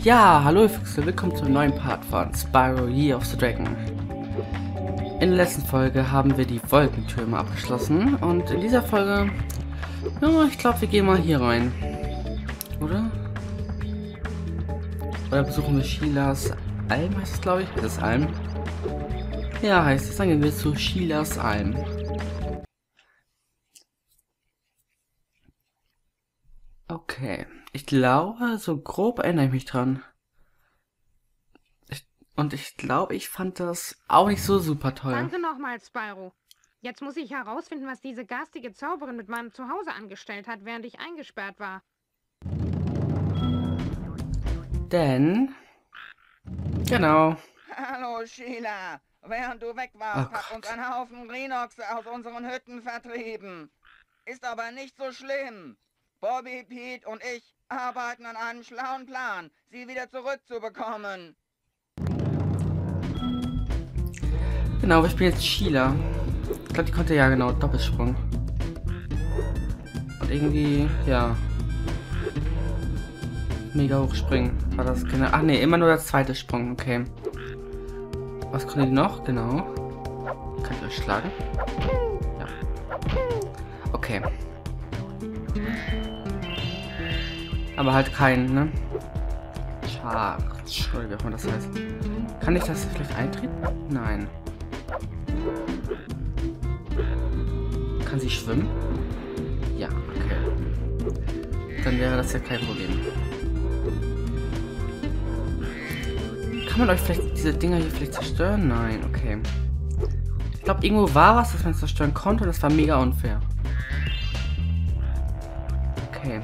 Ja, hallo ihr Füchse, willkommen zum neuen Part von Spyro Year of the Dragon. In der letzten Folge haben wir die Wolkentürme abgeschlossen und in dieser Folge, ja, ich glaube wir gehen mal hier rein. Oder? Oder besuchen wir Sheilas Alm, heißt es glaube ich? Ist das Alm? Ja, heißt es, dann gehen wir zu Sheilas Alm. Okay, ich glaube, so grob erinnere ich mich dran. Und ich glaube, ich fand das auch nicht so super toll. Danke nochmal, Spyro. Jetzt muss ich herausfinden, was diese garstige Zauberin mit meinem Zuhause angestellt hat, während ich eingesperrt war. Denn... Genau. Hallo, Sheila. Während du weg warst, hat uns ein Haufen Rhinoxe aus unseren Hütten vertrieben. Ist aber nicht so schlimm. Bobby, Pete und ich arbeiten an einem schlauen Plan, sie wieder zurückzubekommen. Genau, wir spielen jetzt Sheila. Ich glaube, die konnte ja genau Doppelsprung. Und irgendwie, ja. Mega hoch springen. War das genau? Ach nee, immer nur der zweite Sprung, okay. Was konnte die noch? Genau. Kann ich euch schlagen? Ja. Okay. Aber halt keinen, ne? Charge, oder wie auch immer das heißt. Kann ich das vielleicht eintreten? Nein. Kann sie schwimmen? Ja, okay. Dann wäre das ja kein Problem. Kann man euch vielleicht diese Dinger hier vielleicht zerstören? Nein, okay. Ich glaube, irgendwo war was, das man zerstören konnte. Das war mega unfair. Okay.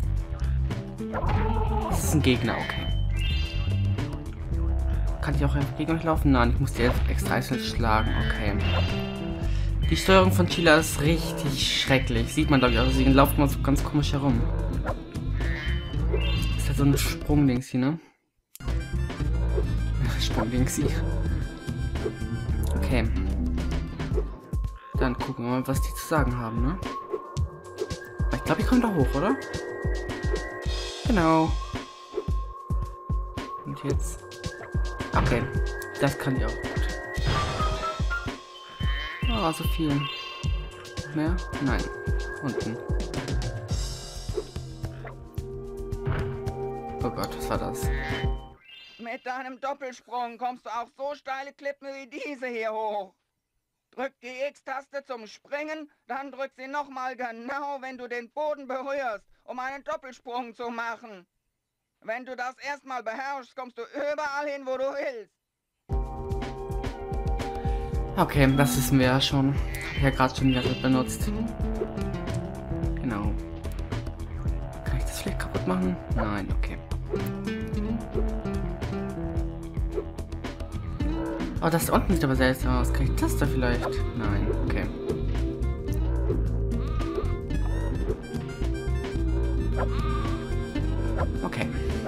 Das ist ein Gegner, okay. Kann ich auch einfach gegen euch laufen? Nein, ich muss die extra einzeln schlagen. Okay. Die Steuerung von Sheila ist richtig schrecklich. Sieht man, glaube ich, auch. Sie laufen mal so ganz komisch herum. Ist halt so ein Sprungdings hier, ne? Sprungdings hier. Okay. Dann gucken wir mal, was die zu sagen haben, ne? Ich glaube, ich komme da hoch, oder? Genau. Und jetzt... Okay, das kann ich auch gut. Oh, so viel. Mehr? Nein. Unten. Oh Gott, was war das? Mit deinem Doppelsprung kommst du auch so steile Klippen wie diese hier hoch. Drück die X-Taste zum Springen, dann drück sie nochmal genau, wenn du den Boden berührst, um einen Doppelsprung zu machen. Wenn du das erstmal beherrschst, kommst du überall hin, wo du willst. Okay, das wissen wir ja schon. Hab ich ja gerade schon die ganze Zeit benutzt. Genau. Kann ich das vielleicht kaputt machen? Nein, okay. Oh, das da unten sieht aber seltsam aus. Kann ich das da vielleicht? Nein, okay. Okay.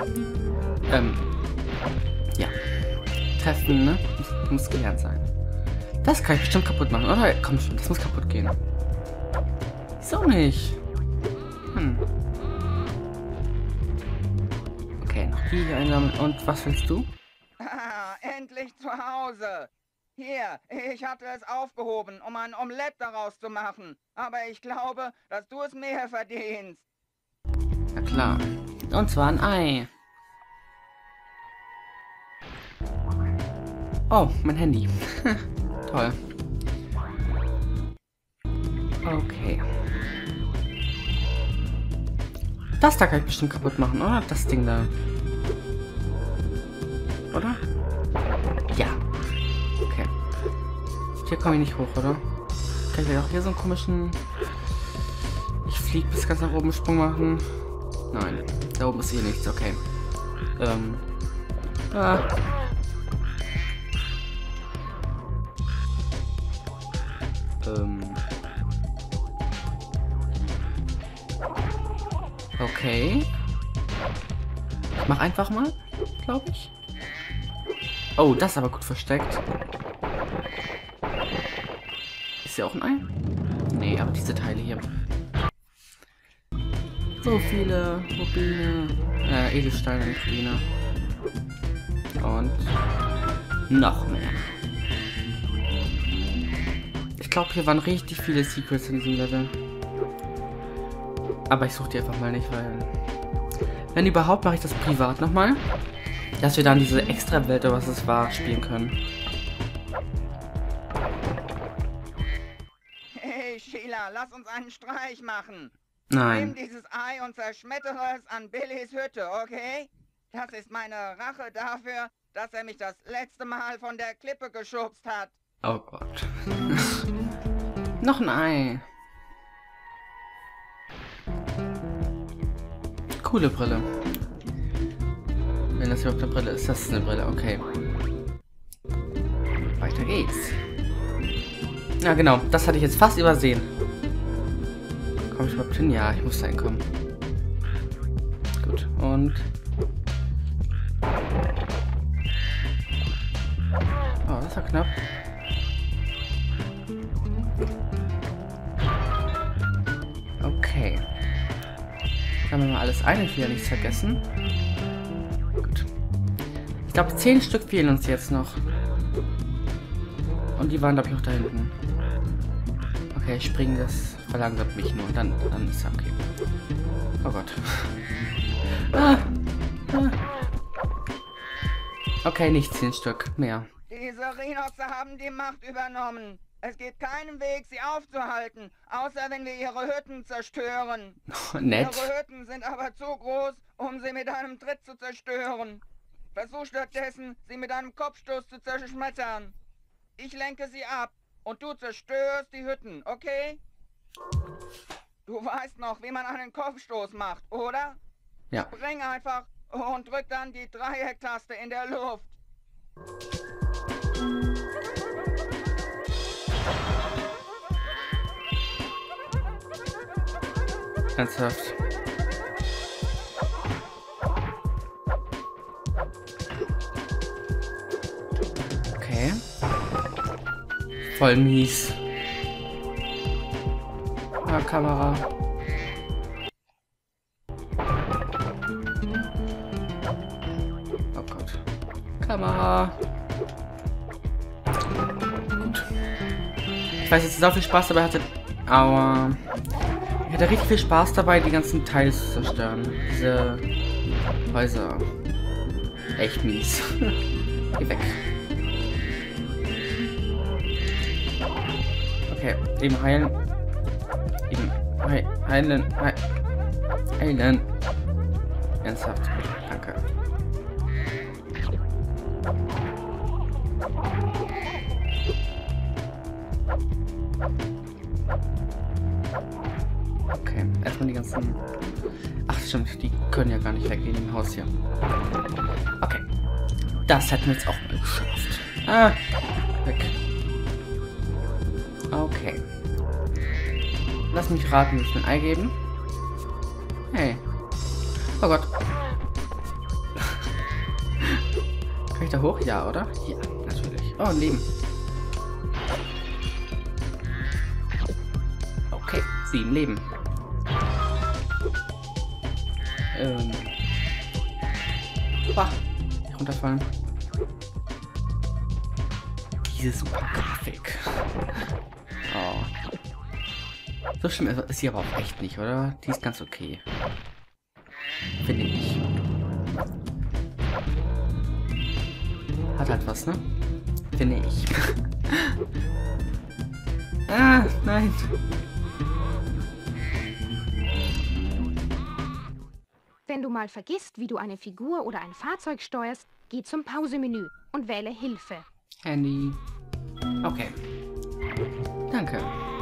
Ja. Treffen, ne? Muss gelernt sein. Das kann ich bestimmt kaputt machen, oder? Komm schon, das muss kaputt gehen. Wieso nicht? Okay, noch die hier einsammeln. Und was willst du? Endlich zu Hause. Hier, ich hatte es aufgehoben, um ein Omelett daraus zu machen. Aber ich glaube, dass du es mehr verdienst. Na klar. Und zwar ein Ei. Oh, mein Handy. Toll. Okay. Das da kann ich bestimmt kaputt machen, oder? Das Ding da. Oder? Ja. Okay. Hier komme ich nicht hoch, oder? Kann ich auch hier so einen komischen... Ich fliege bis ganz nach oben Sprung machen? Nein. Da oben ist hier nichts, okay. Okay. Ich mach einfach mal, glaube ich. Oh, das ist aber gut versteckt. Ist ja auch ein Ei? Nee, aber diese Teile hier. So viele Rubine, Edelsteine und Rubine. Und noch mehr. Ich glaube, hier waren richtig viele Secrets in diesem Level. Aber ich suche die einfach mal nicht, weil... Wenn überhaupt, mache ich das privat nochmal. Dass wir dann diese extra Welt, oder was es war, spielen können. Hey, Sheila, lass uns einen Streich machen. Nein. Nimm dieses Ei und zerschmettere es an Billys Hütte, okay? Das ist meine Rache dafür, dass er mich das letzte Mal von der Klippe geschubst hat. Oh Gott. Noch ein Ei. Coole Brille. Wenn das überhaupt eine Brille ist, das ist eine Brille, okay. Weiter geht's. Ja genau, das hatte ich jetzt fast übersehen. Komm ich überhaupt hin? Ja, ich muss da hinkommen. Gut, und... Oh, das war knapp. Okay. Haben wir mal alles ein, ich will ja nichts vergessen. Gut. Ich glaube, 10 Stück fehlen uns jetzt noch. Und die waren, glaube ich, auch da hinten. Okay, springen, das verlangsamt mich nur. Dann ist ja okay. Oh Gott. Okay, nicht 10 Stück mehr. Diese Rhinoxe haben die Macht übernommen. Es geht keinen Weg, sie aufzuhalten, außer wenn wir ihre Hütten zerstören. Nett. Ihre Hütten sind aber zu groß, um sie mit einem Tritt zu zerstören. Versuch stattdessen, sie mit einem Kopfstoß zu zerschmettern. Ich lenke sie ab und du zerstörst die Hütten, okay? Du weißt noch, wie man einen Kopfstoß macht, oder? Ja. Spring einfach und drück dann die Dreiecktaste in der Luft. Ernsthaft. Okay. Voll mies. Ah, Kamera. Oh Gott. Kamera. Gut. Ich weiß, jetzt so viel Spaß dabei hatte. Aber ich hatte richtig viel Spaß dabei, die ganzen Teile zu zerstören. Diese Häuser. Echt mies. Geh weg. Okay, eben heilen. Eben heilen. Heilen. Ernsthaft. Danke. Okay, erstmal die ganzen... Ach stimmt, die können ja gar nicht weggehen im Haus hier. Okay. Das hätten wir jetzt auch mal geschafft. Ah, weg. Okay. Lass mich raten, ich ein Ei geben. Hey. Oh Gott. Kann ich da hoch? Ja, oder? Ja, natürlich. Oh, ein Leben. Okay, 7 Leben. Bah, nicht runterfallen. Diese super Grafik. Oh. So schlimm ist sie aber auch echt nicht, oder? Die ist ganz okay. Finde ich. Hat halt was, ne? Finde ich. Ah, nein. Wenn du mal vergisst, wie du eine Figur oder ein Fahrzeug steuerst, geh zum Pausemenü und wähle Hilfe. Handy. Okay. Danke.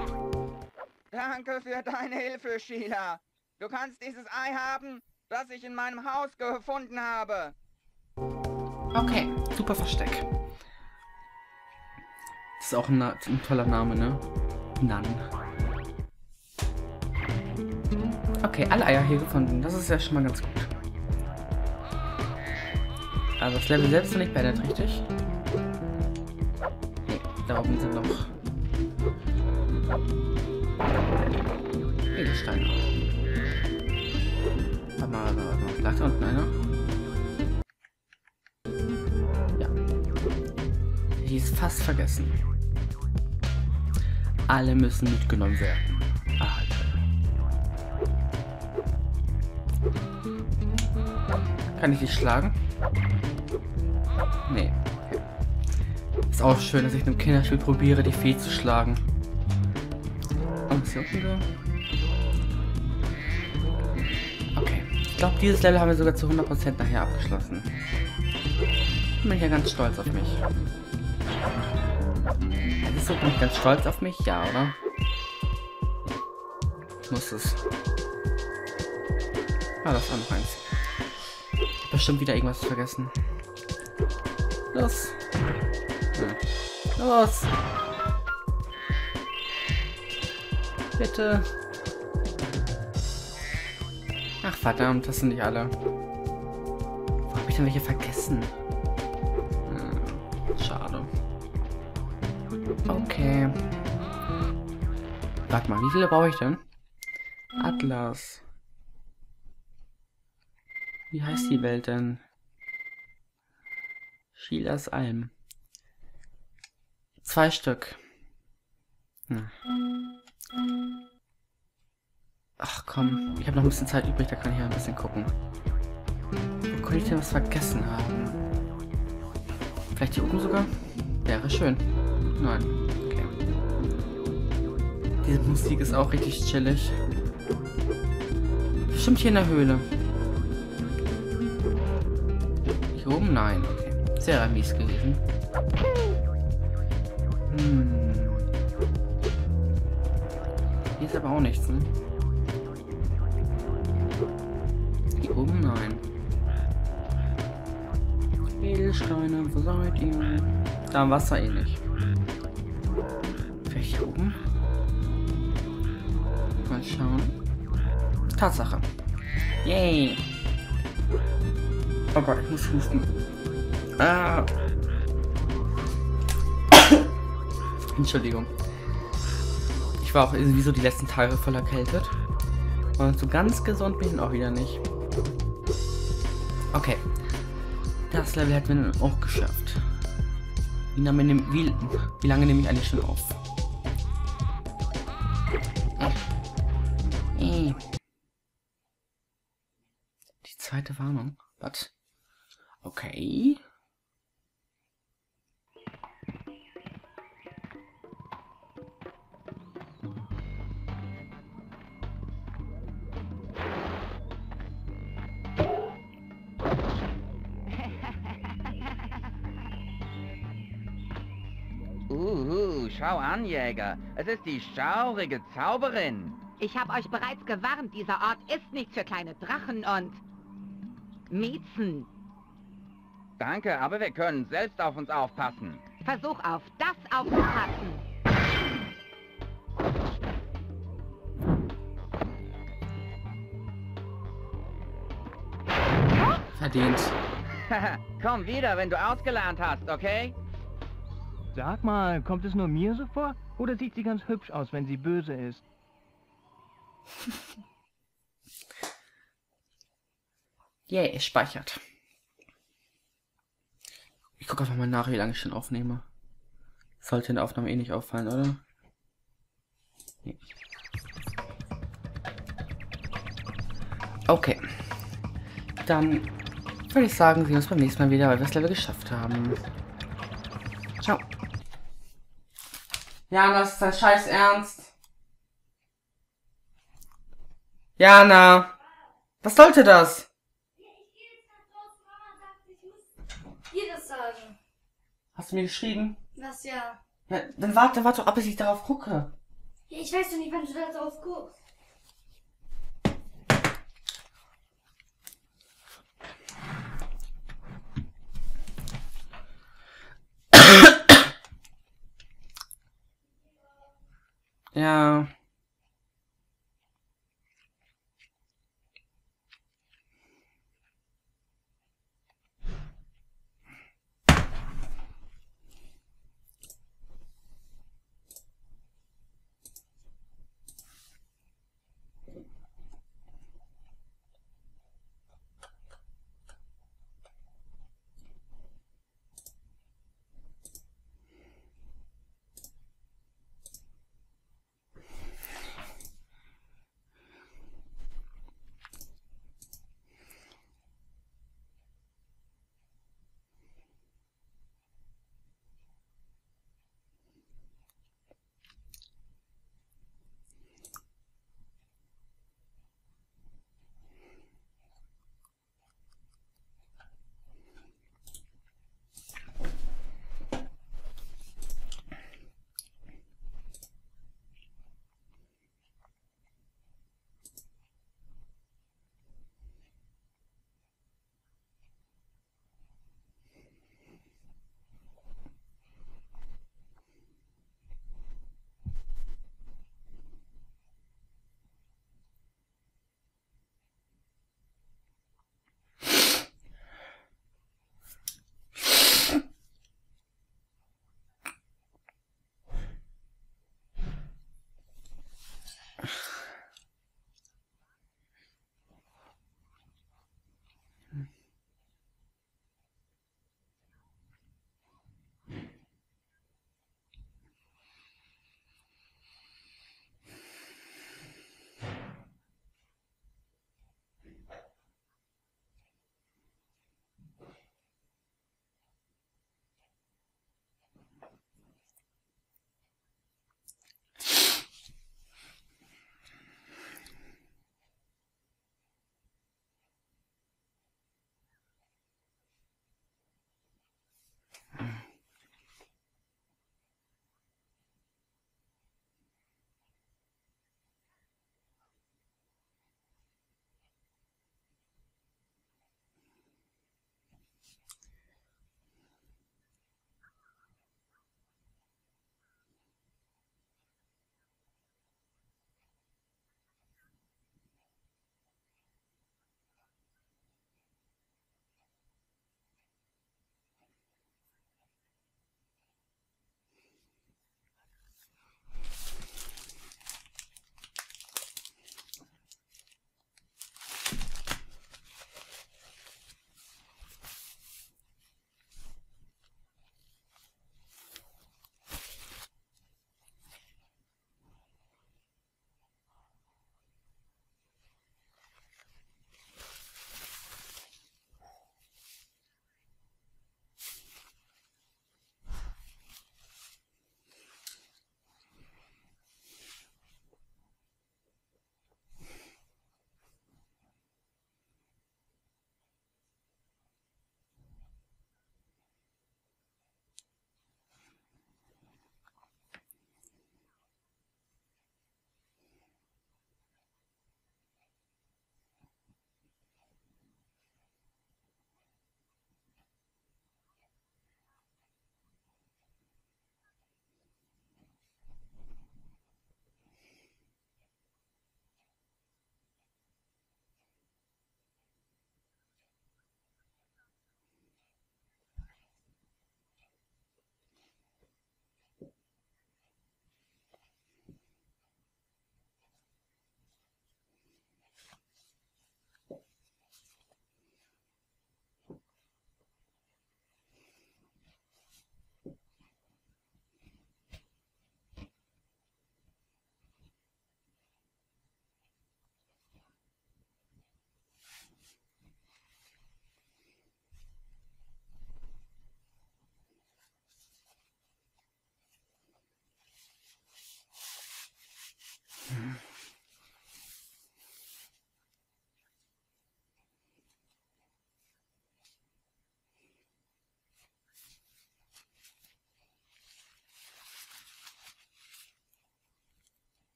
Danke für deine Hilfe, Sheila. Du kannst dieses Ei haben, das ich in meinem Haus gefunden habe. Okay, super Versteck. Das ist auch ein toller Name, ne? Nan. Okay, alle Eier hier gefunden. Das ist ja schon mal ganz gut. Also das Level selbst noch nicht beendet, richtig? Nee, da oben sind noch Edelsteine. Warte mal, da unten einer. ich es fast vergessen. Alle müssen mitgenommen werden. Alle. Kann ich dich schlagen? Nee. Okay. Ist auch schön, dass ich in einem Kinderspiel probiere, die Fee zu schlagen. Und was hier unten so? Okay. Ich glaube, dieses Level haben wir sogar zu 100% nachher abgeschlossen. Bin ich ja ganz stolz auf mich. Bist du nicht ganz stolz auf mich? Ja, oder? Muss es. Ah, das war noch eins. Ich hab bestimmt wieder irgendwas vergessen. Los. Ja. Los. Bitte. Ach verdammt, das sind nicht alle. Wo habe ich denn welche vergessen? Schade. Okay. Warte mal, wie viele brauche ich denn? Atlas. Wie heißt die Welt denn? Sheilas Alm. 2 Stück. Hm. Ach komm, ich habe noch ein bisschen Zeit übrig, da kann ich ja ein bisschen gucken. Wo könnte ich denn was vergessen haben? Vielleicht hier oben sogar? Wäre schön. Nein. Okay. Diese Musik ist auch richtig chillig. Bestimmt hier in der Höhle. Hier oben? Nein. Okay. Sehr mies gewesen. Hier ist aber auch nichts, ne? Hier oben? Nein. Edelsteine, wo seid ihr? Da am Wasser eh nicht. Vielleicht hier oben? Mal schauen. Tatsache. Yay! Oh Gott, ich muss husten. Ah. Entschuldigung. Ich war auch irgendwie so die letzten Tage voll erkältet. Und so ganz gesund bin ich auch wieder nicht. Okay. Das Level hätten wir dann auch geschafft. Wie lange nehme ich eigentlich schon auf? Die zweite Warnung. Was? Okay. Schau an, Jäger. Es ist die schaurige Zauberin. Ich habe euch bereits gewarnt, dieser Ort ist nicht für kleine Drachen und Miezen. Danke, aber wir können selbst auf uns aufpassen. Versuch auf das aufzupassen. Verdient. Komm wieder, wenn du ausgelernt hast, okay? Sag mal, kommt es nur mir so vor? Oder sieht sie ganz hübsch aus, wenn sie böse ist? Yay, es speichert. Ich gucke einfach mal nach, wie lange ich schon aufnehme. Sollte in der Aufnahme eh nicht auffallen, oder? Nee. Okay. Dann würde ich sagen, sehen wir uns beim nächsten Mal wieder, weil wir das Level geschafft haben. Ciao. Jana, das ist dein Scheiß Ernst. Jana, was sollte das? Ich gehe jetzt nach draußen. Mama sagt, ich muss dir das sagen. Hast du mir geschrieben? Das ja. Ja, dann warte ab, bis ich darauf gucke. Ja, ich weiß doch nicht, wann du da drauf guckst. Ja.